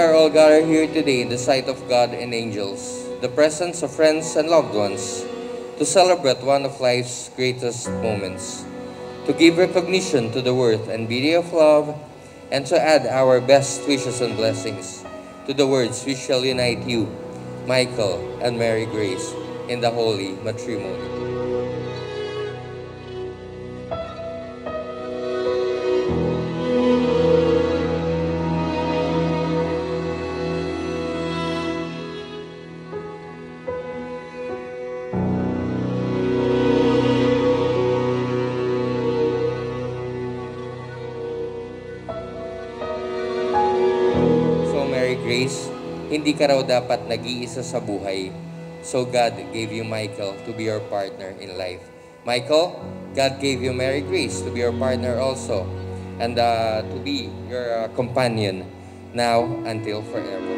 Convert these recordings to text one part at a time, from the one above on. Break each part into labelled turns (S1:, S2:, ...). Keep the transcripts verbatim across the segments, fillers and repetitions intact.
S1: are all gathered here today in the sight of God and angels, the presence of friends and loved ones, to celebrate one of life's greatest moments, to give recognition to the worth and beauty of love, and to add our best wishes and blessings to the words which shall unite you, Michael and Mary Grace, in the holy matrimony. Grace, hindi ka raw dapat nag-iisa sa buhay. So God gave you Michael to be your partner in life. Michael, God gave you Mary Grace to be your partner also, and uh, to be your uh, companion now until forever.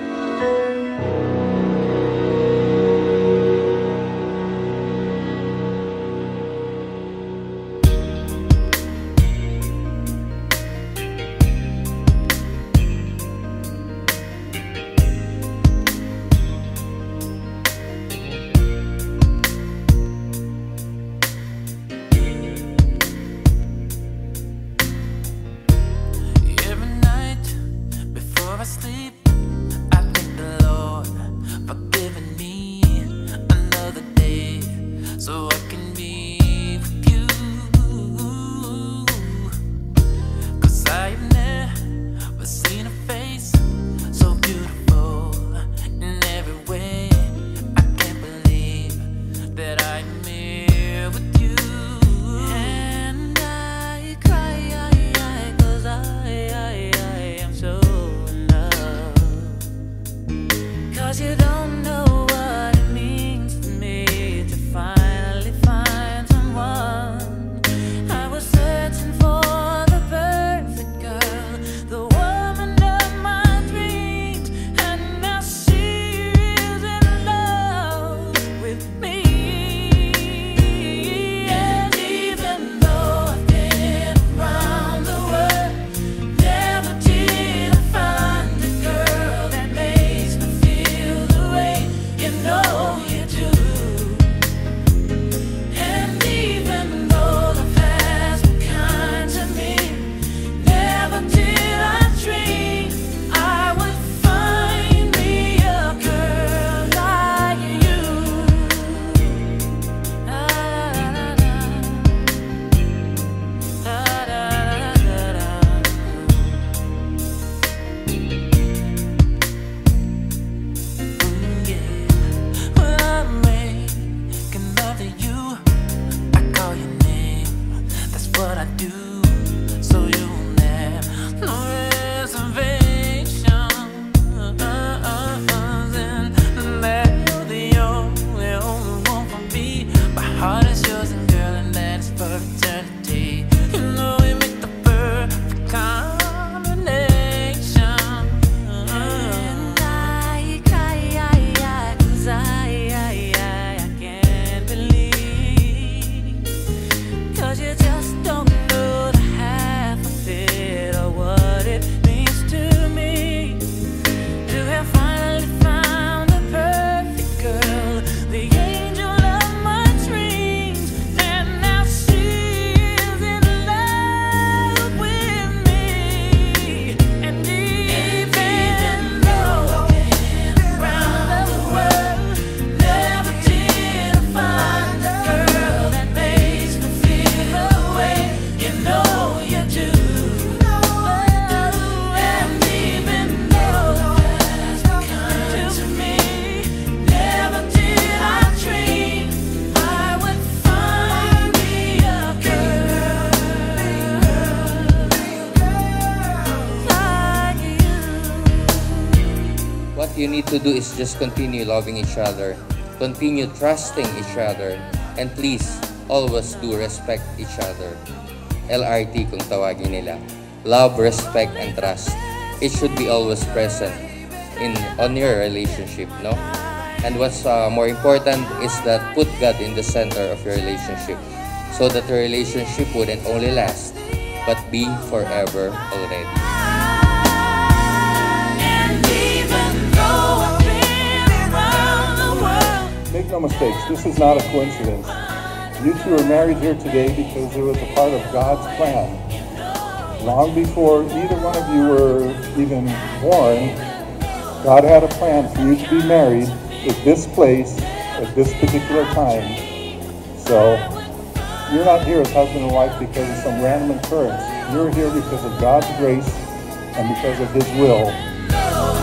S2: Sleep, I thank the Lord for giving me another day so I can be with you. 'Cause I have never seen a face so beautiful in every way. I can't believe that I'm here with you. And I cry, I, I, 'cause I, I, I am so. 'Cause you don't know what it means to me to finally find someone. I was searching for the perfect girl, the woman of my dreams, and now she is in love with me. And even though I've been around the world, never did I find a girl that makes me feel the way you know you do. And even though the past were kind to me, never did I dream I would find me a girl like you. La, la, la, la. La, la, la, la, la. Well, I'm making love to you. I call your name, that's what I do. So you'll never, no reservation. And that you're the only, only one for me. My heart is yours, and girl, and that is for eternity. You know we make the perfect combination. And I cry, I, I, 'cause I, I, I, I can't believe. 'Cause you just don't know the half of it or what it means to me to have finally found the perfect girl, the angel of my dreams, and now she is in love with me. And even though I've been around the world, never did I find a girl that makes me feel the way you know you do. And even though the past was kind to me, never did I dream I would find me a girl like you.
S1: What you need to do is just continue loving each other, continue trusting each other, and please always do respect each other. L R T kung tawagin nila. Love, respect, and trust. It should be always present in on your relationship, no? And what's uh, more important is that put God in the center of your relationship so that the relationship wouldn't only last but be forever already.
S2: And
S3: no mistakes. This is not a coincidence. You two are married here today because it was a part of God's plan. Long before either one of you were even born, God had a plan for you to be married at this place, at this particular time. So, you're not here as husband and wife because of some random occurrence. You're here because of God's grace and because of His will.